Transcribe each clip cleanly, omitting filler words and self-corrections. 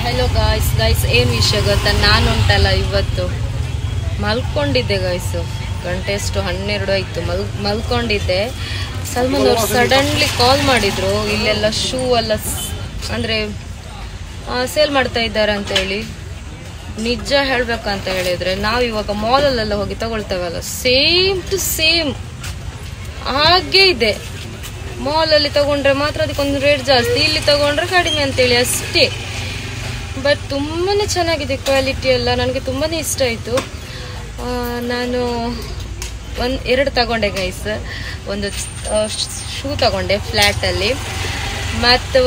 Hello guys ಏನು ವಿಷಯ ಗೊತ್ತಾ, ನಾನು ಉಂಟಲ್ಲ ಇವತ್ತು ಮಲ್ಕೊಂಡಿದ್ದೆ ಗಾಯ್ಸು. ಗಂಟೆ ಎಷ್ಟು 12 ಆಯಿತು. ಮಲ್ಕೊಂಡಿದ್ದೆ. ಸಲ್ಮಾನ್ ಅವ್ರು ಸಡನ್ಲಿ ಕಾಲ್ ಮಾಡಿದ್ರು, ಇಲ್ಲೆಲ್ಲ ಶೂ ಎಲ್ಲ ಅಂದರೆ ಸೇಲ್ ಮಾಡ್ತಾ ಇದ್ದಾರೆ ಅಂತೇಳಿ. ನಿಜ ಹೇಳಬೇಕಂತ ಹೇಳಿದರೆ ನಾವು ಇವಾಗ ಮಾಲಲ್ಲೆಲ್ಲ ಹೋಗಿ ತಗೊಳ್ತೇವಲ್ಲ, ಸೇಮ್ ಟು ಸೇಮ್ ಹಾಗೆ ಇದೆ. ಮಾಲಲ್ಲಿ ತಗೊಂಡ್ರೆ ಮಾತ್ರ ಅದಕ್ಕೊಂದು ರೇಟ್ ಜಾಸ್ತಿ, ಇಲ್ಲಿ ತಗೊಂಡ್ರೆ ಕಡಿಮೆ ಅಂತೇಳಿ ಅಷ್ಟೇ. ಬಟ್ ತುಂಬಾ ಚೆನ್ನಾಗಿದೆ ಕ್ವಾಲಿಟಿ ಎಲ್ಲ, ನನಗೆ ತುಂಬಾ ಇಷ್ಟ ಆಯಿತು. ನಾನು 2 ತಗೊಂಡೆ ಗೈಸ್. ಒಂದು ಶೂ ತಗೊಂಡೆ ಫ್ಲ್ಯಾಟಲ್ಲಿ, ಮತ್ತು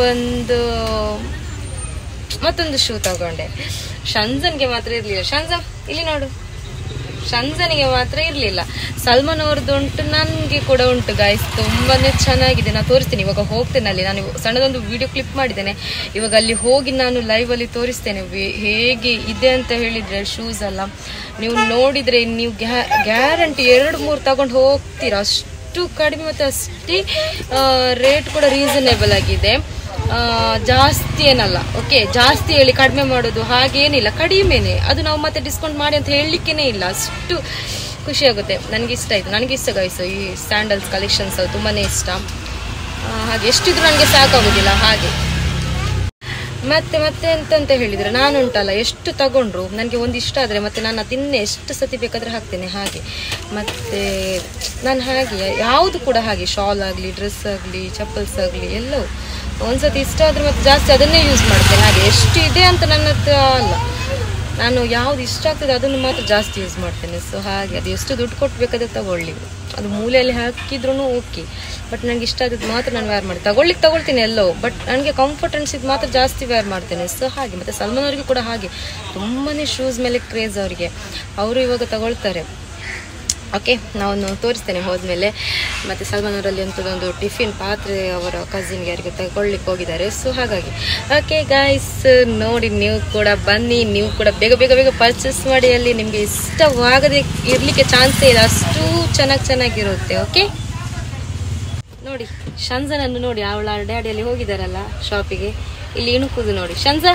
ಮತ್ತೊಂದು ಶೂ ತಗೊಂಡೆ. ಶಂಜನ್ಗೆ ಮಾತ್ರ ಇರಲಿಲ್ಲ. ಶಂಜನ್ ಇಲ್ಲಿ ನೋಡು, ಶಂಜನಿಗೆ ಮಾತ್ರ ಇರಲಿಲ್ಲ. ಸಲ್ಮಾನ್ ಅವ್ರದ್ದು ಉಂಟು, ನನಗೆ ಕೂಡ ಉಂಟು ಗೈಸ್. ತುಂಬಾ ಚೆನ್ನಾಗಿದೆ. ನಾನು ತೋರಿಸ್ತೇನೆ ಇವಾಗ ಹೋಗ್ತೇನೆ ಅಲ್ಲಿ. ನಾನು ಸಣ್ಣದೊಂದು ವಿಡಿಯೋ ಕ್ಲಿಪ್ ಮಾಡಿದ್ದೇನೆ. ಇವಾಗ ಅಲ್ಲಿ ಹೋಗಿ ನಾನು ಲೈವಲ್ಲಿ ತೋರಿಸ್ತೇನೆ ಹೇಗೆ ಇದೆ ಅಂತ ಹೇಳಿದರೆ ಶೂಸ್ ಎಲ್ಲ. ನೀವು ನೋಡಿದರೆ ನೀವು ಗ್ಯಾರಂಟಿ 2-3 ತಗೊಂಡು ಹೋಗ್ತೀರಾ. ಅಷ್ಟು ಕಡಿಮೆ ಮತ್ತು ಅಷ್ಟೇ ರೇಟ್ ಕೂಡ ರೀಸನೇಬಲ್ ಆಗಿದೆ. ಜಾಸ್ತಿ ಏನಲ್ಲ, ಓಕೆ. ಜಾಸ್ತಿ ಹೇಳಿ ಕಡಿಮೆ ಮಾಡೋದು ಹಾಗೇನಿಲ್ಲ, ಕಡಿಮೆನೆ. ಅದು ನಾವು ಮತ್ತೆ ಡಿಸ್ಕೌಂಟ್ ಮಾಡಿ ಅಂತ ಹೇಳಲಿಕ್ಕೇ ಇಲ್ಲ. ಅಷ್ಟು ಖುಷಿ ಆಗುತ್ತೆ. ನನಗೆ ಇಷ್ಟ ಆಯಿತು. ನನಗೆ ಇಷ್ಟ ಗಾಯ್ಸು ಈ ಸ್ಯಾಂಡಲ್ಸ್ ಕಲೆಕ್ಷನ್ಸ್ ಅದು ತುಂಬಾ ಇಷ್ಟ. ಹಾಗೆ ಎಷ್ಟಿದ್ರು ನನಗೆ ಸಾಕಾಗೋದಿಲ್ಲ ಹಾಗೆ. ಮತ್ತೆ ಎಂತಂತ ಹೇಳಿದರೆ, ನಾನು ಉಂಟಲ್ಲ ಎಷ್ಟು ತಗೊಂಡ್ರು ನನಗೆ ಒಂದು ಇಷ್ಟ ಆದರೆ ಮತ್ತೆ ನಾನು ಅದನ್ನೇ ಎಷ್ಟು ಸತಿ ಬೇಕಾದರೆ ಹಾಕ್ತೇನೆ ಹಾಗೆ. ಮತ್ತು ನಾನು ಹಾಗೆ ಯಾವುದು ಕೂಡ ಹಾಗೆ, ಶಾಲ್ ಆಗಲಿ, ಡ್ರೆಸ್ ಆಗಲಿ, ಚಪ್ಪಲ್ಸ್ ಆಗಲಿ, ಎಲ್ಲವೂ ಒಂದ್ಸತಿ ಇಷ್ಟ ಆದರೆ ಮತ್ತೆ ಜಾಸ್ತಿ ಅದನ್ನೇ ಯೂಸ್ ಮಾಡ್ತೇನೆ ಹಾಗೆ. ಎಷ್ಟು ಇದೆ ಅಂತ ನನ್ನ ಹತ್ರ ಅಲ್ಲ, ನಾನು ಯಾವ್ದು ಇಷ್ಟ ಆಗ್ತದೆ ಅದನ್ನು ಮಾತ್ರ ಜಾಸ್ತಿ ಯೂಸ್ ಮಾಡ್ತೇನೆ. ಸೊ ಹಾಗೆ ಅದು ಎಷ್ಟು ದುಡ್ಡು ಕೊಟ್ಟಬೇಕಾದ್ರೆ ತಗೊಳ್ಳಿ, ಅದು ಮೂಲೆಯಲ್ಲಿ ಹಾಕಿದ್ರೂ ಓಕೆ. ಬಟ್ ನನಗೆ ಇಷ್ಟ ಆದದ್ದು ಮಾತ್ರ ನಾನು ವೇರ್ ಮಾಡಿ ತಗೊಳ್ತೀನಿ ಎಲ್ಲವೂ. ಬಟ್ ನನಗೆ ಕಂಫರ್ಟ್ ಅನಿಸಿದ್ದು ಮಾತ್ರ ಜಾಸ್ತಿ ವೇರ್ ಮಾಡ್ತೇನೆ. ಸೊ ಹಾಗೆ. ಮತ್ತು ಸಲ್ಮಾನ್ ಅವರಿಗೆ ಕೂಡ ಹಾಗೆ ತುಂಬಾ ಶೂಸ್ ಮೇಲೆ ಕ್ರೇಜ್ ಅವರಿಗೆ. ಅವರು ಇವಾಗ ತಗೊಳ್ತಾರೆ. ಓಕೆ, ನಾನು ತೋರಿಸ್ತೇನೆ ಹೋದ್ಮೇಲೆ. ಮತ್ತು ಸಲ್ಮಾನ್ ಅವರಲ್ಲಿ ಅಂಥದ್ದೊಂದು ಟಿಫಿನ್ ಪಾತ್ರೆ ಅವರ ಕಸಿನ್ಗೆ ಯಾರಿಗೆ ತಗೊಳ್ಳಿಕ್ಕೆ ಹೋಗಿದ್ದಾರೆ. ಸೊ ಹಾಗಾಗಿ ಓಕೆ ಗಾಯ್ಸ್, ನೋಡಿ ನೀವು ಕೂಡ ಬನ್ನಿ. ನೀವು ಕೂಡ ಬೇಗ ಪರ್ಚೇಸ್ ಮಾಡಿ. ಅಲ್ಲಿ ನಿಮಗೆ ಇಷ್ಟವಾಗದೆ ಇರಲಿಕ್ಕೆ ಚಾನ್ಸೇ ಇಲ್ಲ, ಅಷ್ಟು ಚೆನ್ನಾಗಿರುತ್ತೆ. ಓಕೆ, ನೋಡಿ ಶಂಜನನ್ನು ನೋಡಿ, ಅವಳ ಡ್ಯಾಡಿಯಲ್ಲಿ ಹೋಗಿದ್ದಾರಲ್ಲ ಶಾಪಿಗೆ. ಇಲ್ಲಿ ಇಣುಕುದು ನೋಡಿ. ಶಂಜಾ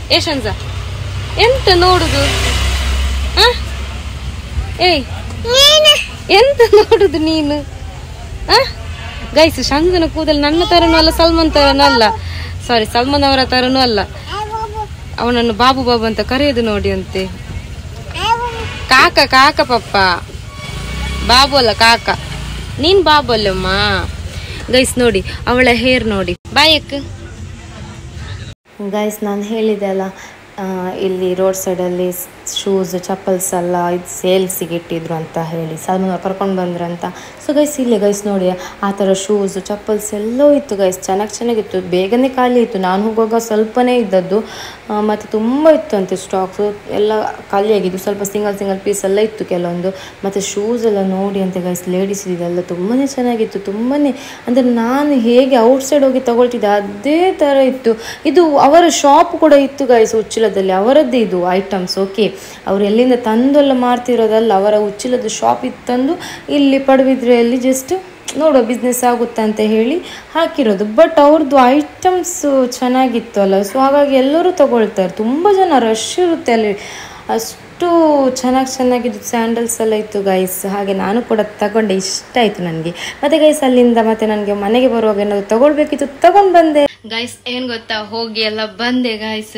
ಎಂತ ನೋಡುದು? ಏಯ್ ಎಂತ ನೋಡುದು ನೀನು? ಗೈಸ್, ಶಂಜನ ಕೂದಲು ನನ್ನ ತರನೂ ಅಲ್ಲ, ಸಲ್ಮಾನ್ ತರನೂ ಅಲ್ಲ, ಸಾರಿ ಸಲ್ಮಾನ್ ಅವರ ತರನೂ ಅಲ್ಲ. ಅವನನ್ನು ಬಾಬು ಅಂತ ಕರೆಯೋದು ನೋಡಿ ಅಂತೆ. ಕಾಕ ಪಪ್ಪ, ಬಾಬು ಅಲ್ಲ ಕಾಕ. ನೀನ್ ಬಾಬು ಅಲ್ಲಮ್ಮ. ಗೈಸ್ ನೋಡಿ ಅವಳ ಹೇರ್ ನೋಡಿ. ಬಾಯಕ್ ಗೈಸ್, ನಾನು ಹೇಳಿದೆ ಅಲ್ಲ, ಇಲ್ಲಿ ರೋಡ್ ಸೈಡಲ್ಲಿ ಶೂಸ್ ಚಪ್ಪಲ್ಸ್ ಎಲ್ಲ ಇದು ಸೇಲ್ಸಿಗೆ ಇಟ್ಟಿದ್ರು ಅಂತ ಹೇಳಿ ಸಲ್ಮಾನ್ ಅವ್ರು ಕರ್ಕೊಂಡು ಬಂದ್ರಂತ. ಸೊ ಗೈಸ್ ಇಲ್ಲೇ ಗೈಸ್ ನೋಡಿ ಆ ಥರ ಶೂಸ್ ಚಪ್ಪಲ್ಸ್ ಎಲ್ಲವೂ ಇತ್ತು ಗೈಸ್. ಚೆನ್ನಾಗಿತ್ತು. ಬೇಗನೆ ಖಾಲಿ ಇತ್ತು. ನಾನು ಹೋಗುವಾಗ ಸ್ವಲ್ಪನೇ ಇದ್ದದ್ದು, ಮತ್ತು ತುಂಬ ಇತ್ತು ಅಂತೆ ಸ್ಟಾಕ್ಸು ಎಲ್ಲ ಖಾಲಿಯಾಗಿದ್ದು. ಸ್ವಲ್ಪ ಸಿಂಗಲ್ ಪೀಸ್ ಎಲ್ಲ ಇತ್ತು ಕೆಲವೊಂದು. ಮತ್ತು ಶೂಸ್ ಎಲ್ಲ ನೋಡಿ ಅಂತೆ ಗೈಸ್, ಲೇಡೀಸ್ ಇದೆಲ್ಲ ತುಂಬಾ ಚೆನ್ನಾಗಿತ್ತು. ತುಂಬಾ ಅಂದರೆ ನಾನು ಹೇಗೆ ಔಟ್ಸೈಡ್ ಹೋಗಿ ತಗೊಳ್ತಿದ್ದೆ ಅದೇ ಥರ ಇತ್ತು. ಇದು ಅವರ ಶಾಪ್ ಕೂಡ ಇತ್ತು ಗೈಸ್, ಉಚ್ಚಿಲದಲ್ಲಿ ಅವರದ್ದೇ ಇದು ಐಟಮ್ಸ್. ಓಕೆ, ಅವರು ಎಲ್ಲಿಂದ ತಂದೆಲ್ಲ ಮಾರ್ತಿರೋದಲ್ಲ, ಅವರ ಉಚ್ಚಿಲದ ಶಾಪ್ ಇತ್ತಂದು ಇಲ್ಲಿ ಪಡುಬಿದ್ರೆಯಲ್ಲಿ ಜಸ್ಟ್ ನೋಡುವ ಬಿಸ್ನೆಸ್ ಆಗುತ್ತೆ ಅಂತ ಹೇಳಿ ಹಾಕಿರೋದು. ಬಟ್ ಅವ್ರದ್ದು ಐಟಮ್ಸ್ ಚೆನ್ನಾಗಿತ್ತು ಅಲ್ಲ, ಸೊ ಹಾಗಾಗಿ ಎಲ್ಲರೂ ತಗೊಳ್ತಾರೆ. ತುಂಬ ಜನ ರಶ್ ಇರುತ್ತೆ ಅಲ್ಲಿ, ಅಷ್ಟು ಚೆನ್ನಾಗಿದ್ದು ಸ್ಯಾಂಡಲ್ಸ್ ಎಲ್ಲ ಇತ್ತು ಗೈಸ್. ಹಾಗೆ ನಾನು ಕೂಡ ತಗೊಂಡೆ, ಇಷ್ಟ ಆಯಿತು ನನಗೆ. ಮತ್ತು ಗೈಸ್ ಅಲ್ಲಿಂದ ಮತ್ತೆ ನನಗೆ ಮನೆಗೆ ಬರುವಾಗ ಏನಾದರೂ ತಗೊಳ್ಬೇಕಿತ್ತು, ತಗೊಂಡು ಬಂದೆ ಗೈಸ್. ಏನು ಗೊತ್ತಾ, ಹೋಗಿ ಎಲ್ಲ ಬಂದೆ ಗೈಸ್.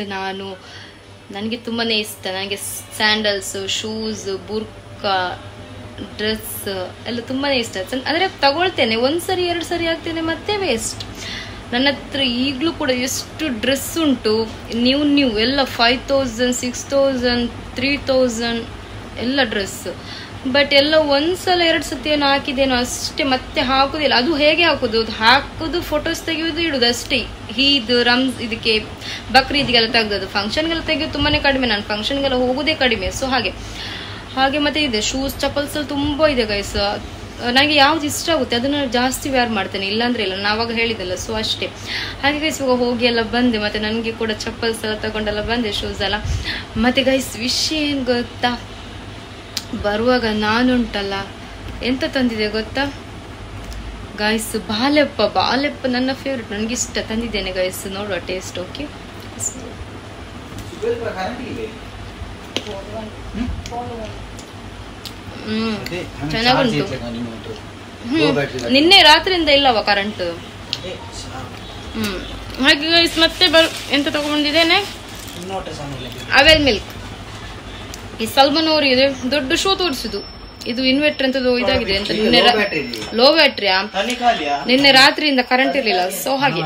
ನನಗೆ ತುಂಬಾ ಇಷ್ಟ. ನನಗೆ ಸ್ಯಾಂಡಲ್ಸು, ಶೂಸ್, ಬುರ್ಕಾ, ಡ್ರೆಸ್ ಎಲ್ಲ ತುಂಬಾ ಇಷ್ಟ. ಅಂದರೆ ತಗೊಳ್ತೇನೆ, 1 ಸರಿ 2 ಸರಿ ಆಗ್ತೇನೆ ಮತ್ತೆ ವೇಸ್ಟ್. ನನ್ನ ಹತ್ರ ಈಗಲೂ ಕೂಡ ಎಷ್ಟು ಡ್ರೆಸ್ ಉಂಟು, ನ್ಯೂ ಎಲ್ಲ 5000, 6000, 3000 ಎಲ್ಲ ಡ್ರೆಸ್. ಬಟ್ ಎಲ್ಲ 1 ಸಲ 2 ಸತಿ ಏನೋ ಹಾಕಿದೇನೋ ಅಷ್ಟೇ, ಮತ್ತೆ ಹಾಕುದಿಲ್ಲ. ಅದು ಹೇಗೆ ಹಾಕುದು ಫೋಟೋಸ್ ತೆಗೆಯೋದು, ಇಡುದು ಅಷ್ಟೇ. ಈದ್ ಇದಕ್ಕೆ ಬಕ್ರೀದ್ಗೆಲ್ಲ ತೆಗ್ದದು. ಫಂಕ್ಷನ್ಗೆಲ್ಲ ತೆಗೆಯೋದು ತುಂಬಾನೇ ಕಡಿಮೆ. ನಾನು ಫಂಕ್ಷನ್ಗೆಲ್ಲ ಹೋಗೋದೇ ಕಡಿಮೆ. ಸೊ ಹಾಗೆ ಮತ್ತೆ ಇದೆ ಶೂಸ್ ಚಪ್ಪಲ್ಸ್ ಎಲ್ಲ ತುಂಬಾ ಇದೆ ಗೈಸ್. ನನಗೆ ಯಾವ್ದು ಇಷ್ಟ ಆಗುತ್ತೆ ಅದನ್ನು ಜಾಸ್ತಿ ವೇರ್ ಮಾಡ್ತೇನೆ, ಇಲ್ಲಾಂದ್ರೆ ಇಲ್ಲ. ನಾವಾಗ ಹೇಳಿದಲ್ಲ, ಸೊ ಅಷ್ಟೇ. ಹಾಗೆ ಗೈಸ್ ಇವಾಗ ಹೋಗಿ ಎಲ್ಲ ಬಂದೆ. ಮತ್ತೆ ನನಗೆ ಕೂಡ ಚಪ್ಪಲ್ಸ್ ಎಲ್ಲ ತಗೊಂಡೆಲ್ಲ ಬಂದೆ, ಶೂಸ್ ಎಲ್ಲ. ಮತ್ತೆ ಗೈಸ್ ವಿಷಯ ಏನು ಗೊತ್ತಾ, ಬರುವಾಗ ನಾನುಂಟಲ್ಲ ಎಂತ ತಂದಿದೆ ಗೊತ್ತಾ ಗೈಸ್? ಬಾಳೆಪ್ಪ ನನ್ನ ಫೇವ್ರೆಟ್, ನನಗಿಷ್ಟ. ತಂದಿದ್ದೇನೆ ಗೈಸ್, ನೋಡುವ ಟೇಸ್ಟ್. ಓಕೆ, ಚೆನ್ನಾಗುಂಟು. ನಿನ್ನೆ ರಾತ್ರಿಯಿಂದ ಇಲ್ಲವ ಕರೆಂಟ್. ಹಾಗೆ ಗೈಸ್ ಮತ್ತೆ ಎಂತ ತಗೊಂಡಿದ್ದೇನೆ, ಅವೆಲ್ ಮಿಲ್ಕ್. ಈ ಸಲ್ಮನ್ ಅವರು ಇದೆ ದೊಡ್ಡ ಶೋ ತೋರಿಸುದು. ಇದು ಇನ್ವರ್ಟರ್ ಅಂತದ್ದು ಇದಾಗಿದೆ ಅಂತ. ನಿನ್ನೆ ಲೋ ಬ್ಯಾಟ್ರಿಯಾ, ನಿನ್ನೆ ರಾತ್ರಿಯಿಂದ ಕರೆಂಟ್ ಇರ್ಲಿಲ್ಲ. ಸೊ ಹಾಗೆ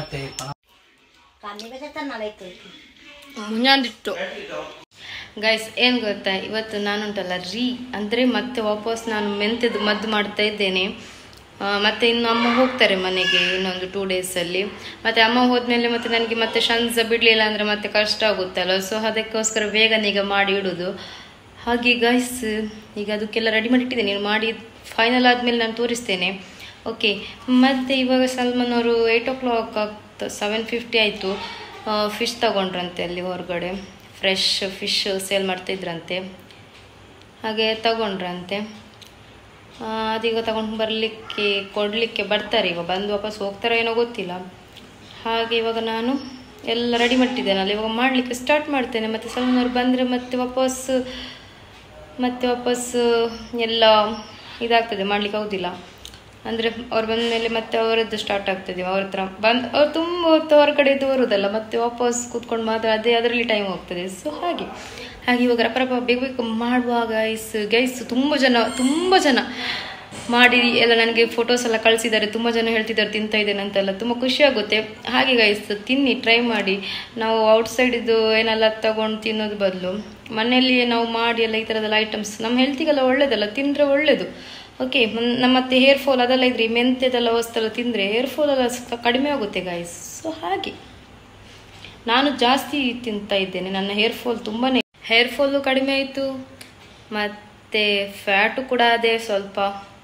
ಮುಂಜಾನಿಟ್ಟು ಗೈಸ್ ಏನ್ ಗೊತ್ತಾ, ಇವತ್ತು ನಾನುಂಟಲ್ಲ ಅಂದ್ರೆ ಮತ್ತೆ ವಾಪಸ್ ನಾನು ಮೆಂತೆದು ಮದ್ದು ಮಾಡ್ತಾ ಇದ್ದೇನೆ. ಮತ್ತೆ ಇನ್ನು ಅಮ್ಮ ಹೋಗ್ತಾರೆ ಮನೆಗೆ ಇನ್ನೊಂದು 2 days ಅಲ್ಲಿ. ಮತ್ತೆ ಅಮ್ಮ ಹೋದ್ಮೇಲೆ ಮತ್ತೆ ನನಗೆ ಮತ್ತೆ ಶಂಜ ಬಿಡ್ಲಿಲ್ಲ ಅಂದ್ರೆ ಮತ್ತೆ ಕಷ್ಟ ಆಗುತ್ತಲ್ಲ. ಸೊ ಅದಕ್ಕೋಸ್ಕರ ಬೇಗನೆ ಈಗ ಮಾಡಿ ಇಡುದು. ಹಾಗೆ ಗೈಸ್ ಈಗ ಅದಕ್ಕೆಲ್ಲ ರೆಡಿ ಮಾಡಿ ಇಟ್ಟಿದ್ದೇನೆ. ನೀನು ಮಾಡಿ ಫೈನಲ್ ಆದ್ಮೇಲೆ ನಾನು ತೋರಿಸ್ತೇನೆ. ಓಕೆ, ಮತ್ತೆ ಇವಾಗ ಸಲ್ಮಾನ್ ಅವರು 8 o'clock 7:50 ಆಯಿತು. ಫಿಶ್ ತಗೊಂಡ್ರಂತೆ ಅಲ್ಲಿ ಹೊರಗಡೆ, ಫ್ರೆಶ್ ಫಿಶ್ ಸೇಲ್ ಮಾಡ್ತಿದ್ರಂತೆ. ಹಾಗೆ ತಗೊಂಡ್ರಂತೆ. ಅದೀಗ ತಗೊಂಡು ಬರಲಿಕ್ಕೆ ಕೊಡಲಿಕ್ಕೆ ಬರ್ತಾರೆ. ಈಗ ಬಂದು ವಾಪಸ್ ಹೋಗ್ತಾರೋ ಏನೋ ಗೊತ್ತಿಲ್ಲ. ಹಾಗೆ ಇವಾಗ ನಾನು ಎಲ್ಲ ರೆಡಿ ಮಾಡಿಟ್ಟಿದ್ದೇನಲ್ಲ, ಇವಾಗ ಮಾಡಲಿಕ್ಕೆ ಸ್ಟಾರ್ಟ್ ಮಾಡ್ತೇನೆ. ಮತ್ತು ಸಲ್ಮಾನ್ ಅವ್ರು ಬಂದರೆ ಮತ್ತೆ ವಾಪಸ್ ಎಲ್ಲ ಇದಾಗ್ತದೆ, ಮಾಡಲಿಕ್ಕೆ ಆಗೋದಿಲ್ಲ. ಅಂದರೆ ಅವ್ರು ಬಂದ ಮೇಲೆ ಮತ್ತೆ ಅವರದ್ದು ಸ್ಟಾರ್ಟ್ ಆಗ್ತದೆ. ಅವ್ರ ಹತ್ರ ಅವ್ರು ತುಂಬ ಹೊತ್ತು ಹೊರಗಡೆದು ಬರುವುದಲ್ಲ, ಮತ್ತೆ ವಾಪಸ್ ಕೂತ್ಕೊಂಡು ಅದರಲ್ಲಿ ಟೈಮ್ ಹೋಗ್ತದೆ. ಸೊ ಹಾಗೆ ಇವಾಗ ರಪ್ಪ ಬೇಗ ಮಾಡುವಾಗ ಗೈಸ್ ತುಂಬ ಜನ ಮಾಡಿ ಎಲ್ಲ ನನಗೆ ಫೋಟೋಸ್ ಎಲ್ಲ ಕಳಿಸಿದ್ದಾರೆ. ತುಂಬ ಜನ ಹೇಳ್ತಿದ್ದಾರೆ ತಿಂತಾ ಇದ್ದೇನೆ ಅಂತೆಲ್ಲ, ತುಂಬ ಖುಷಿ ಆಗುತ್ತೆ. ಹಾಗೆ ಗೈಸ್ ತಿನ್ನಿ, ಟ್ರೈ ಮಾಡಿ. ನಾವು ಔಟ್ಸೈಡಿದ್ದು ಏನೆಲ್ಲ ತಗೊಂಡು ತಿನ್ನೋದು ಬದಲು ಮನೆಯಲ್ಲಿ ನಾವು ಮಾಡಿ ಎಲ್ಲ ಈ ಥರದೆಲ್ಲ ಐಟಮ್ಸ್ ನಮ್ಮ ಹೆಲ್ತಿಗೆಲ್ಲ ಒಳ್ಳೇದಲ್ಲ, ತಿಂದರೆ ಒಳ್ಳೇದು. ಓಕೆ, ಮತ್ತೆ ಹೇರ್ ಫಾಲ್ ಅದೆಲ್ಲ ಇದ್ರೆ ಮೆಂತೆದೆಲ್ಲ ವಸ್ತೆಲ್ಲ ತಿಂದರೆ ಹೇರ್ ಫಾಲ್ ಎಲ್ಲ ಸ್ವಲ್ಪ ಕಡಿಮೆ ಆಗುತ್ತೆ ಗೈಸ್. ಸೊ ಹಾಗೆ ನಾನು ಜಾಸ್ತಿ ತಿಂತಾ ಇದ್ದೇನೆ. ನನ್ನ ಹೇರ್ ಫಾಲು ಕಡಿಮೆ ಆಯಿತು, ಮತ್ತು ಫ್ಯಾಟು ಕೂಡ ಅದೇ ಸ್ವಲ್ಪ,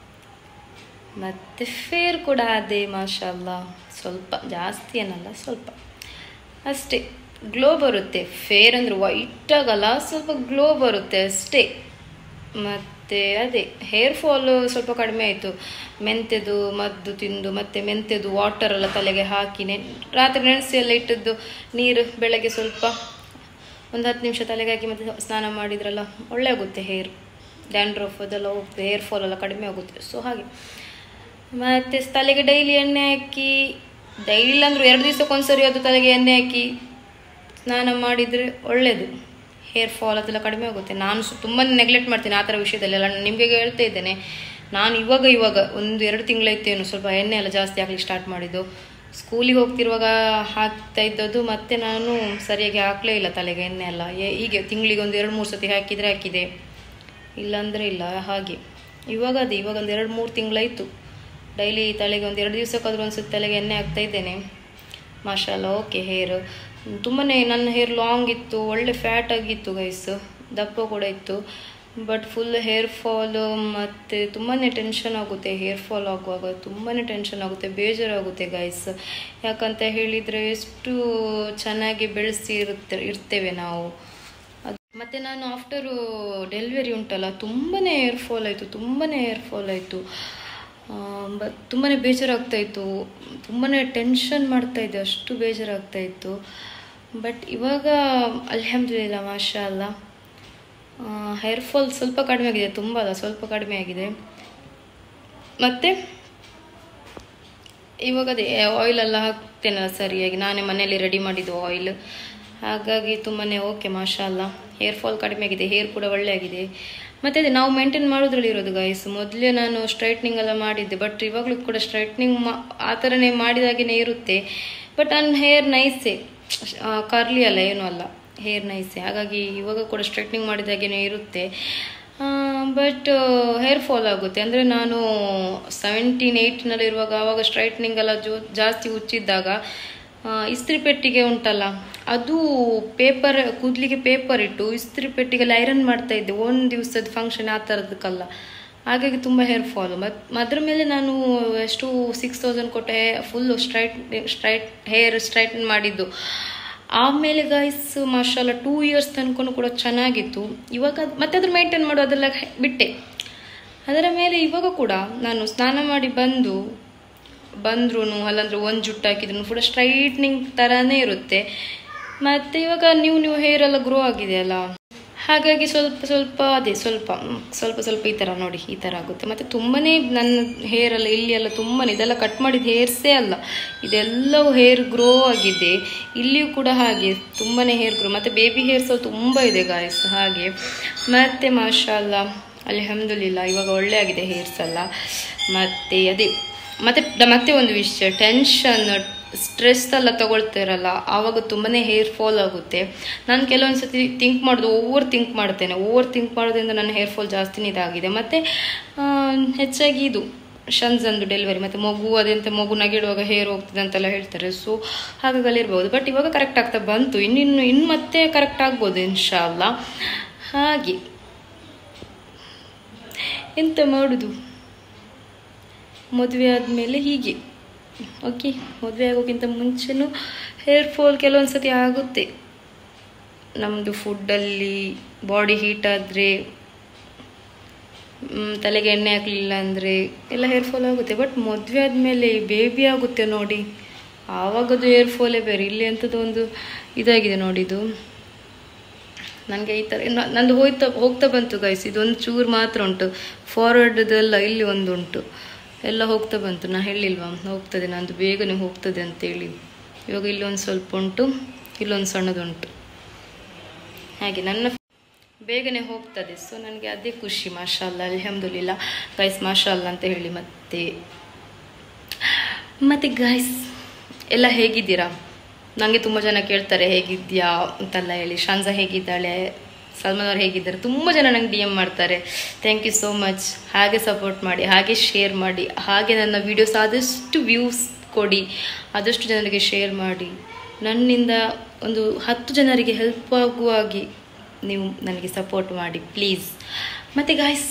ಮತ್ತು ಫೇರ್ ಕೂಡ ಅದೇ ಮಾಷಾಲ್ಲಾ. ಸ್ವಲ್ಪ ಜಾಸ್ತಿ ಏನಲ್ಲ, ಸ್ವಲ್ಪ ಅಷ್ಟೇ. ಗ್ಲೋ ಬರುತ್ತೆ. ಫೇರ್ ಅಂದರೆ ವೈಟ್ ಆಗಲ್ಲ, ಸ್ವಲ್ಪ ಗ್ಲೋ ಬರುತ್ತೆ ಅಷ್ಟೇ. ಮತ್ತು ಅದೇ ಹೇರ್ ಫಾಲು ಸ್ವಲ್ಪ ಕಡಿಮೆ ಆಯಿತು. ಮೆಂತೆದು ಮದ್ದು ತಿಂದು ಮತ್ತು ಮೆಂತೆದು ವಾಟರ್ ಎಲ್ಲ ತಲೆಗೆ ಹಾಕಿ ರಾತ್ರಿ ನೆನೆಸಿ ಎಲ್ಲ ಇಟ್ಟದ್ದು ನೀರು ಬೆಳಗ್ಗೆ ಸ್ವಲ್ಪ ಒಂದು 10 ನಿಮಿಷ ತಲೆಗೆ ಹಾಕಿ ಮತ್ತು ಸ್ನಾನ ಮಾಡಿದ್ರಲ್ಲ ಒಳ್ಳೆ ಆಗುತ್ತೆ. ಹೇರ್ ಡ್ಯಾಂಡ್ರಫ್ ಅದೆಲ್ಲ ಹೋಗ್ತದೆ, ಹೇರ್ ಫಾಲ್ ಎಲ್ಲ ಕಡಿಮೆ ಆಗುತ್ತೆ. ಸೊ ಹಾಗೆ ಮತ್ತು ತಲೆಗೆ ಡೈಲಿ ಎಣ್ಣೆ ಹಾಕಿ, ಡೈಲಿ ಅಂದರೂ 2 ದಿವಸಕ್ಕೊಂದ್ಸರಿ ಅದು ತಲೆಗೆ ಎಣ್ಣೆ ಹಾಕಿ ಸ್ನಾನ ಮಾಡಿದರೆ ಒಳ್ಳೆಯದು. ಹೇರ್ ಫಾಲ್ ಅದೆಲ್ಲ ಕಡಿಮೆ ಆಗುತ್ತೆ. ನಾನು ತುಂಬಾ ನೆಗ್ಲೆಕ್ಟ್ ಮಾಡ್ತೀನಿ ಆ ಥರ ವಿಷಯದಲ್ಲೆಲ್ಲ. ನಿಮಗೆ ಹೇಳ್ತಾ ಇದ್ದೇನೆ, ನಾನು ಇವಾಗ 1-2 ತಿಂಗಳಾಯ್ತೇನು ಸ್ವಲ್ಪ ಎಣ್ಣೆ ಎಲ್ಲ ಜಾಸ್ತಿ ಹಾಕ್ಲಿಕ್ಕೆ ಸ್ಟಾರ್ಟ್ ಮಾಡಿದ್ದು. ಸ್ಕೂಲಿಗೆ ಹೋಗ್ತಿರುವಾಗ ಹಾಕ್ತಾ ಇದ್ದದ್ದು, ಮತ್ತೆ ನಾನು ಸರಿಯಾಗಿ ಹಾಕಲೇ ಇಲ್ಲ ತಲೆಗೆ ಎಣ್ಣೆ ಎಲ್ಲ. ಹೀಗೆ ತಿಂಗಳಿಗೆ 1-2-3 ಸತಿ ಹಾಕಿದೆ, ಇಲ್ಲಾಂದರೆ ಇಲ್ಲ. ಹಾಗೆ ಇವಾಗ ಒಂದು 2-3 ತಿಂಗಳಾಯಿತು ಡೈಲಿ ತಲೆಗೆ 1-2 ದಿವಸಕ್ಕಾದ್ರೂ ಒಂದು ಸತಿ ತಲೆಗೆ ಎಣ್ಣೆ ಹಾಕ್ತಾ ಇದ್ದೇನೆ. ಮಾಷಾಲ್ಲ. ಓಕೆ, ಹೇರ್ ತುಂಬಾ ನನ್ನ ಹೇರ್ ಲಾಂಗ್ ಇತ್ತು, ಒಳ್ಳೆ ಫ್ಯಾಟ್ ಆಗಿತ್ತು ಗೈಸ್, ದಪ್ಪ ಕೂಡ ಇತ್ತು. ಬಟ್ ಫುಲ್ ಹೇರ್ ಫಾಲು ಮತ್ತು ತುಂಬಾ ಟೆನ್ಷನ್ ಆಗುತ್ತೆ. ಹೇರ್ ಫಾಲ್ ಆಗುವಾಗ ತುಂಬಾ ಟೆನ್ಷನ್ ಆಗುತ್ತೆ, ಬೇಜಾರಾಗುತ್ತೆ ಗೈಸ್. ಯಾಕಂತ ಹೇಳಿದರೆ ಎಷ್ಟು ಚೆನ್ನಾಗಿ ಬೆಳೆಸಿ ಇರ್ತೇವೆ ನಾವು. ಮತ್ತು ನಾನು ಆಫ್ಟರು ಡೆಲಿವರಿ ಉಂಟಲ್ಲ ತುಂಬಾ ಹೇರ್ ಫಾಲ್ ಆಯಿತು. ತುಂಬಾ ಬೇಜಾರಾಗ್ತಾಯಿತ್ತು, ತುಂಬಾ ಟೆನ್ಷನ್ ಮಾಡ್ತಾಯಿದ್ದೆ, ಅಷ್ಟು ಬೇಜಾರಾಗ್ತಾಯಿತ್ತು. ಬಟ್ ಇವಾಗ ಅಲ್ಹಮ್ದುಲಿಲ್ಲ ಮಾಷಾಅಲ್ಲಾ ಹೇರ್ ಫಾಲ್ ಸ್ವಲ್ಪ ಕಡಿಮೆ ಆಗಿದೆ, ತುಂಬ ಅಲ್ಲ ಸ್ವಲ್ಪ ಕಡಿಮೆ ಆಗಿದೆ. ಮತ್ತು ಇವಾಗ ಅದೇ ಆಯಿಲೆಲ್ಲ ಹಾಕ್ತೇನಲ್ಲ ಸರಿಯಾಗಿ, ನಾನೇ ಮನೆಯಲ್ಲಿ ರೆಡಿ ಮಾಡಿದ್ದು ಆಯಿಲ್, ಹಾಗಾಗಿ ತುಂಬಾ ಓಕೆ ಮಾಷಾಅಲ್ಲಾ ಹೇರ್ ಫಾಲ್ ಕಡಿಮೆ ಆಗಿದೆ, ಹೇರ್ ಕೂಡ ಒಳ್ಳೆ ಆಗಿದೆ. ಮತ್ತು ಅದೇ ನಾವು ಮೇಂಟೈನ್ ಮಾಡೋದ್ರಲ್ಲಿ ಇರೋದು ಗೈಸ್. ಮೊದಲೇ ನಾನು ಸ್ಟ್ರೈಟ್ನಿಂಗ್ ಎಲ್ಲ ಮಾಡಿದ್ದೆ, ಬಟ್ ಇವಾಗಲೂ ಕೂಡ ಸ್ಟ್ರೈಟ್ನಿಂಗ್ ಆ ಥರನೇ ಮಾಡಿದಾಗೇ ಇರುತ್ತೆ. ಬಟ್ ನನ್ನ ಹೇರ್ ನೈಸೇ, ಕರ್ಲಿ ಅಲ್ಲ ಏನೂ ಅಲ್ಲ, ಹೇರ್ ನೈಸೇ. ಹಾಗಾಗಿ ಇವಾಗ ಕೂಡ ಸ್ಟ್ರೈಟ್ನಿಂಗ್ ಮಾಡಿದಾಗೇ ಇರುತ್ತೆ. ಬಟ್ ಹೇರ್ ಫಾಲ್ ಆಗುತ್ತೆ. ಅಂದರೆ ನಾನು 17-18ನಲ್ಲಿರುವಾಗ ಆವಾಗ ಸ್ಟ್ರೈಟ್ನಿಂಗ್ ಎಲ್ಲ ಜಾಸ್ತಿ ಉಚ್ಚಿದ್ದಾಗ ಇಸ್ತ್ರಿ ಪೆಟ್ಟಿಗೆ ಉಂಟಲ್ಲ, ಅದು ಪೇಪರ್ ಕೂದಲಿಗೆ ಪೇಪರ್ ಇಟ್ಟು ಇಸ್ತ್ರಿ ಪೆಟ್ಟಿಗೆಲ್ಲ ಐರನ್ ಮಾಡ್ತಾ ಇದ್ದೆ, ಒಂದು ದಿವಸದ ಫಂಕ್ಷನ್ ಆ ಥರದಕ್ಕಲ್ಲ. ಹಾಗಾಗಿ ತುಂಬ ಹೇರ್ ಫಾಲು. ಅದ್ರ ಮೇಲೆ ನಾನು ಎಷ್ಟು 6,000 ಕೊಟ್ಟೆ ಫುಲ್ಲು ಹೇರ್ ಸ್ಟ್ರೈಟ್ನ್ ಮಾಡಿದ್ದು. ಆಮೇಲೆ ಗೈಸ್ ಮಾಷಾಲ್ಲ 2 years ತನಕ ಕೂಡ ಚೆನ್ನಾಗಿತ್ತು. ಇವಾಗ ಮತ್ತೆ ಅದ್ರ ಮೇಂಟೈನ್ ಮಾಡೋ ಅದೆಲ್ಲ ಬಿಟ್ಟೆ. ಅದರ ಮೇಲೆ ಇವಾಗ ಕೂಡ ನಾನು ಸ್ನಾನ ಮಾಡಿ ಬಂದ್ರೂ ಅಲ್ಲಾಂದ್ರೆ ಒಂದು ಜುಟ್ಟು ಹಾಕಿದ್ರು ಕೂಡ ಸ್ಟ್ರೈಟ್ನಿಂಗ್ ಥರನೇ ಇರುತ್ತೆ. ಮತ್ತು ಇವಾಗ ನ್ಯೂ ಹೇರ್ ಎಲ್ಲ ಗ್ರೋ ಆಗಿದೆಯಲ್ಲ, ಹಾಗಾಗಿ ಸ್ವಲ್ಪ ಈ ಥರ ನೋಡಿ, ಈ ಥರ ಆಗುತ್ತೆ. ಮತ್ತು ತುಂಬಾ ನನ್ನ ಹೇರೆಲ್ಲ ಇಲ್ಲಿ ಎಲ್ಲ ತುಂಬಾ ಇದೆಲ್ಲ ಕಟ್ ಮಾಡಿದ ಹೇರ್ಸೇ ಅಲ್ಲ, ಇದೆಲ್ಲವೂ ಹೇರ್ ಗ್ರೋ ಆಗಿದೆ. ಇಲ್ಲಿಯೂ ಕೂಡ ಹಾಗೆ ತುಂಬಾ ಹೇರ್ ಗ್ರೋ, ಮತ್ತು ಬೇಬಿ ಹೇರ್ಸ್ ತುಂಬ ಇದೆ ಗಾಯ್ಸ್. ಹಾಗೆ ಮತ್ತು ಮಾಷಾಲ್ಲ ಅಲ್ಹಮ್ದುಲಿಲ್ಲಾ ಇವಾಗ ಒಳ್ಳೆ ಆಗಿದೆ ಹೇರ್ಸ್ ಎಲ್ಲ. ಮತ್ತು ಅದೇ ಮತ್ತೆ ಒಂದು ವಿಷಯ, ಟೆನ್ಷನ್ ಸ್ಟ್ರೆಸ್ ಎಲ್ಲ ತಗೊಳ್ತಿರಲ್ಲ, ಆವಾಗ ತುಂಬಾ ಹೇರ್ ಫಾಲ್ ಆಗುತ್ತೆ. ನಾನು ಕೆಲವೊಂದು ಸತಿ ಓವರ್ ಥಿಂಕ್ ಮಾಡೋದ್ರಿಂದ ನನ್ನ ಹೇರ್ ಫಾಲ್ ಜಾಸ್ತಿನೇ ಇದಾಗಿದೆ. ಮತ್ತು ಹೆಚ್ಚಾಗಿ ಇದು ಶನ್ಸಂದು ಡೆಲಿವರಿ ಮತ್ತು ಮಗು ನಗಿಡುವಾಗ ಹೇರ್ ಹೋಗ್ತದೆ ಅಂತೆಲ್ಲ ಹೇಳ್ತಾರೆ. ಸೊ ಹಾಗಾಗಲಿರ್ಬೋದು. ಬಟ್ ಇವಾಗ ಕರೆಕ್ಟ್ ಆಗ್ತಾ ಬಂತು, ಇನ್ನು ಮತ್ತೆ ಕರೆಕ್ಟ್ ಆಗ್ಬೋದು ಇನ್ಶಾಲ್ಲ. ಹಾಗೆ ಎಂತ ಮಾಡೋದು, ಮದುವೆ ಆದಮೇಲೆ ಹೀಗೆ. ಓಕೆ, ಮದುವೆ ಆಗೋಕ್ಕಿಂತ ಮುಂಚೆನೂ ಹೇರ್ ಫಾಲ್ ಕೆಲವೊಂದು ಸತಿ ಆಗುತ್ತೆ. ನಮ್ಮದು ಫುಡ್ಡಲ್ಲಿ ಬಾಡಿ ಹೀಟ್ ಆದರೆ, ತಲೆಗೆ ಎಣ್ಣೆ ಹಾಕಲಿಲ್ಲ ಅಂದರೆ ಎಲ್ಲ ಹೇರ್ ಫಾಲ್ ಆಗುತ್ತೆ. ಬಟ್ ಮದುವೆ ಆದಮೇಲೆ ಬೇಬಿ ಆಗುತ್ತೆ ನೋಡಿ, ಆವಾಗದು ಹೇರ್ ಫಾಲೇ ಬೇರೆ. ಇಲ್ಲಿ ಅಂಥದ್ದು ಒಂದು ಇದಾಗಿದೆ ನೋಡಿ, ಇದು ನನಗೆ ಈ ಥರ ನಂದು ಹೋಗ್ತಾ ಬಂತು ಗೈಸ್. ಇದೊಂದು ಚೂರು ಮಾತ್ರ ಉಂಟು, ಫಾರ್ವರ್ಡ್ದೆಲ್ಲ ಇಲ್ಲಿ ಒಂದು ಉಂಟು, ಎಲ್ಲ ಹೋಗ್ತಾ ಬಂತು. ನಾನು ಹೇಳಿಲ್ವಾ ಹೋಗ್ತದೆ, ನಂದು ಬೇಗನೆ ಹೋಗ್ತದೆ ಅಂತೇಳಿ. ಇವಾಗ ಇಲ್ಲೊಂದು ಸ್ವಲ್ಪ ಉಂಟು, ಇಲ್ಲೊಂದು ಸಣ್ಣದುಂಟು, ಹಾಗೆ ನನ್ನ ಬೇಗನೆ ಹೋಗ್ತದೆ. ಸೊ ನನಗೆ ಅದೇ ಖುಷಿ. ಮಾಷಾಲ್ಲ ಅಲ್ಹಮ್ದುಲಿಲ್ಲಾ ಗೈಸ್, ಮಾಷಾಲ್ಲ ಅಂತ ಹೇಳಿ. ಮತ್ತೆ ಗೈಸ್ ಎಲ್ಲ ಹೇಗಿದ್ದೀರಾ? ನನಗೆ ತುಂಬ ಜನ ಕೇಳ್ತಾರೆ ಹೇಗಿದ್ಯಾ ಅಂತೆಲ್ಲ ಹೇಳಿ. ಶಾನ್ಜಾ ಹೇಗಿದ್ದಾಳೆ, ಸಲ್ಮಾನ್ ಅವ್ರು ಹೇಗಿದ್ದಾರೆ, ತುಂಬ ಜನ ನಂಗೆ DM ಮಾಡ್ತಾರೆ. Thank you so much. ಹಾಗೆ ಸಪೋರ್ಟ್ ಮಾಡಿ, ಹಾಗೆ ಶೇರ್ ಮಾಡಿ, ಹಾಗೆ ನನ್ನ ವೀಡಿಯೋಸ್ ಆದಷ್ಟು ವ್ಯೂಸ್ ಕೊಡಿ, ಆದಷ್ಟು ಜನರಿಗೆ ಶೇರ್ ಮಾಡಿ. ನನ್ನಿಂದ ಒಂದು 10 ಜನರಿಗೆ ಹೆಲ್ಪ್ ಆಗುವಾಗಿ ನೀವು ನನಗೆ ಸಪೋರ್ಟ್ ಮಾಡಿ ಪ್ಲೀಸ್. ಮತ್ತು ಗಾಯ್ಸ್,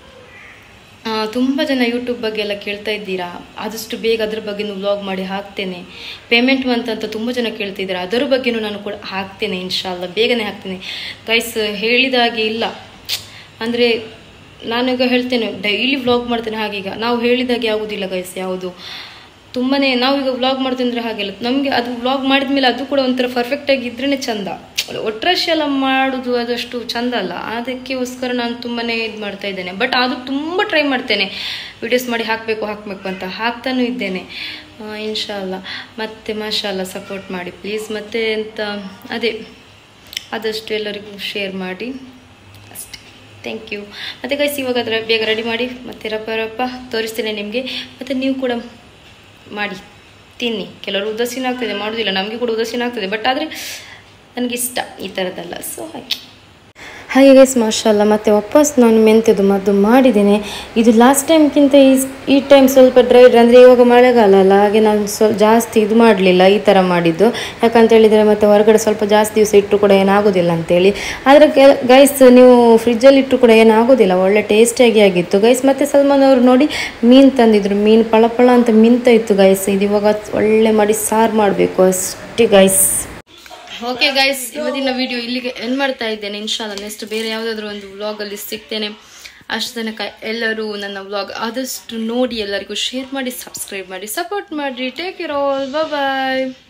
ತುಂಬ ಜನ ಯೂಟ್ಯೂಬ್ ಬಗ್ಗೆ ಎಲ್ಲ ಕೇಳ್ತಾ ಇದ್ದೀರಾ, ಆದಷ್ಟು ಬೇಗ ಅದ್ರ ಬಗ್ಗೆನೂ ವ್ಲಾಗ್ ಮಾಡಿ ಹಾಕ್ತೇನೆ. ಪೇಮೆಂಟ್ ಅಂತ ತುಂಬ ಜನ ಕೇಳ್ತಿದ್ದೀರಾ, ಅದರ ಬಗ್ಗೆನೂ ನಾನು ಕೂಡ ಹಾಕ್ತೇನೆ ಇನ್ಶಾಲ್ಲ, ಬೇಗನೆ ಹಾಕ್ತೇನೆ ಗೈಸ್. ಹೇಳಿದಾಗೆ ಇಲ್ಲ ಅಂದರೆ, ನಾನೀಗ ಹೇಳ್ತೇನೆ ಡೈಲಿ ವ್ಲಾಗ್ ಮಾಡ್ತೇನೆ, ಹಾಗೀಗ ನಾವು ಹೇಳಿದಾಗೆ ಆಗೋದಿಲ್ಲ ಗೈಸ್ ಯಾವುದು. ತುಂಬಾ ನಾವೀಗ ವ್ಲಾಗ್ ಮಾಡ್ತೇನೆ ಅಂದರೆ ಹಾಗೆಲ್ಲ ನಮಗೆ ಅದು ವ್ಲಾಗ್ ಮಾಡಿದ ಮೇಲೆ ಅದು ಕೂಡ ಒಂಥರ ಪರ್ಫೆಕ್ಟಾಗಿ ಇದ್ರೇ ಚಂದ. ಒಟ್ರಾಶಿ ಎಲ್ಲ ಮಾಡೋದು ಅದಷ್ಟು ಚಂದ ಅಲ್ಲ, ಅದಕ್ಕೋಸ್ಕರ ನಾನು ತುಂಬಾ ಇದು ಮಾಡ್ತಾ ಇದ್ದೇನೆ. ಬಟ್ ಅದು ತುಂಬ ಟ್ರೈ ಮಾಡ್ತೇನೆ, ವಿಡಿಯೋಸ್ ಮಾಡಿ ಹಾಕಬೇಕು ಅಂತ ಹಾಕ್ತಾನೂ ಇದ್ದೇನೆ ಇನ್ಶಾಲ್ಲ. ಮತ್ತು ಮಾಷಾಲ್ಲ ಸಪೋರ್ಟ್ ಮಾಡಿ ಪ್ಲೀಸ್. ಮತ್ತು ಎಂತ ಅದೇ ಆದಷ್ಟು ಎಲ್ಲರಿಗೂ ಶೇರ್ ಮಾಡಿ ಅಷ್ಟೇ. Thank you. ಮತ್ತು ಗೈಸ್ ಇವಾಗ ಅದರ ಬೇಗ ರೆಡಿ ಮಾಡಿ, ಮತ್ತು ರಪ್ಪ ತೋರಿಸ್ತೇನೆ ನಿಮಗೆ. ಮತ್ತು ನೀವು ಕೂಡ ಮಾಡಿ ತಿನ್ನಿ. ಕೆಲವರು ಉದಾಸೀನ ಆಗ್ತದೆ, ಮಾಡೋದಿಲ್ಲ, ನಮಗೆ ಕೂಡ ಉದಾಸೀನ ಆಗ್ತದೆ. ಬಟ್ ಆದರೆ ನನಗಿಷ್ಟ ಈ ಥರದ್ದೆಲ್ಲ. ಸೊ ಹಾಗೆ ಗೈಸ್ ಮಾಷಾಲ್ಲ. ಮತ್ತು ವಾಪಸ್ ನಾನು ಮೆಂತ್ಯದು ಮದ್ದು ಮಾಡಿದ್ದೇನೆ. ಇದು ಲಾಸ್ಟ್ ಟೈಮ್ಗಿಂತ ಈ ಟೈಮ್ ಸ್ವಲ್ಪ ಡ್ರೈ, ಅಂದರೆ ಇವಾಗ ಮಳೆಗಾಲ ಅಲ್ಲ, ಹಾಗೆ ನಾನು ಜಾಸ್ತಿ ಇದು ಮಾಡಲಿಲ್ಲ, ಈ ಥರ ಮಾಡಿದ್ದು. ಯಾಕಂತ ಹೇಳಿದರೆ ಮತ್ತು ಹೊರಗಡೆ ಸ್ವಲ್ಪ ಜಾಸ್ತಿ ದಿವಸ ಇಟ್ಟರು ಕೂಡ ಏನಾಗೋದಿಲ್ಲ ಅಂತೇಳಿ. ಆದರೆ ಗೈಸ್ ನೀವು ಫ್ರಿಜ್ಜಲ್ಲಿ ಇಟ್ಟರು ಕೂಡ ಏನಾಗೋದಿಲ್ಲ, ಒಳ್ಳೆ ಟೇಸ್ಟಿಯಾಗಿ ಆಗಿತ್ತು ಗೈಸ್. ಮತ್ತು ಸಲ್ಮಾನ್ ಅವರು ನೋಡಿ ಮೀನು ತಂದಿದ್ರು, ಮೀನು ಪಳ ಅಂತ ಮಿಂತ ಇತ್ತು ಗೈಸ್. ಇದು ಇವಾಗ ಒಳ್ಳೆ ಮಾಡಿ ಸಾರು ಮಾಡಬೇಕು ಅಷ್ಟೇ ಗೈಸ್. ಓಕೆ ಗೈಸ್, ಇವತ್ತಿನ ವಿಡಿಯೋ ಇಲ್ಲಿಗೆ ಎಂಡ್ ಮಾಡ್ತಾ ಇದ್ದೇನೆ. ಇನ್ಶಾಲ್ಲ ನೆಕ್ಸ್ಟ್ ಬೇರೆ ಯಾವುದಾದ್ರೂ ಒಂದು ವ್ಲಾಗಲ್ಲಿ ಸಿಗ್ತೇನೆ. ಅಷ್ಟು ತನಕ ಎಲ್ಲರೂ ನನ್ನ ವ್ಲಾಗ್ ಆದಷ್ಟು ನೋಡಿ ಎಲ್ಲರಿಗೂ ಶೇರ್ ಮಾಡಿ, ಸಬ್ಸ್ಕ್ರೈಬ್ ಮಾಡಿ, ಸಪೋರ್ಟ್ ಮಾಡಿ. ಟೇಕ್ ಕೇರ್ ಆಲ್, ಬಾಯ್.